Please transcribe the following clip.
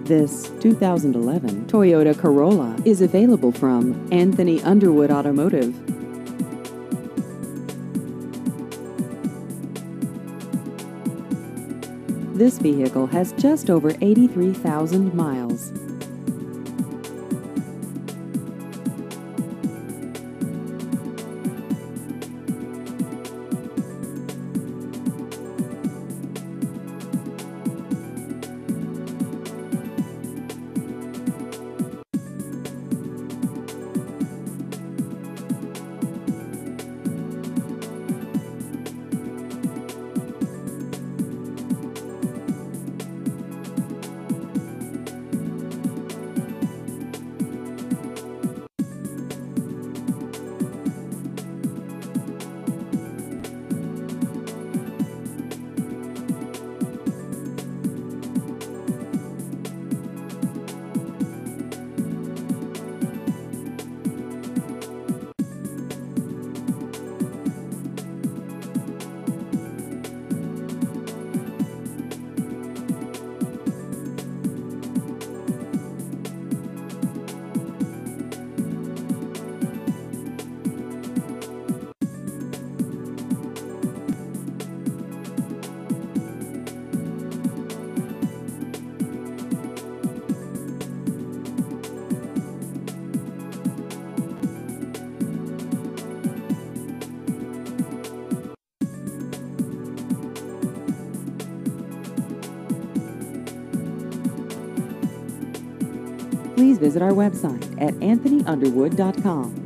This 2011 Toyota Corolla is available from Anthony Underwood Automotive. This vehicle has just over 83,000 miles. Please visit our website at anthonyunderwood.com.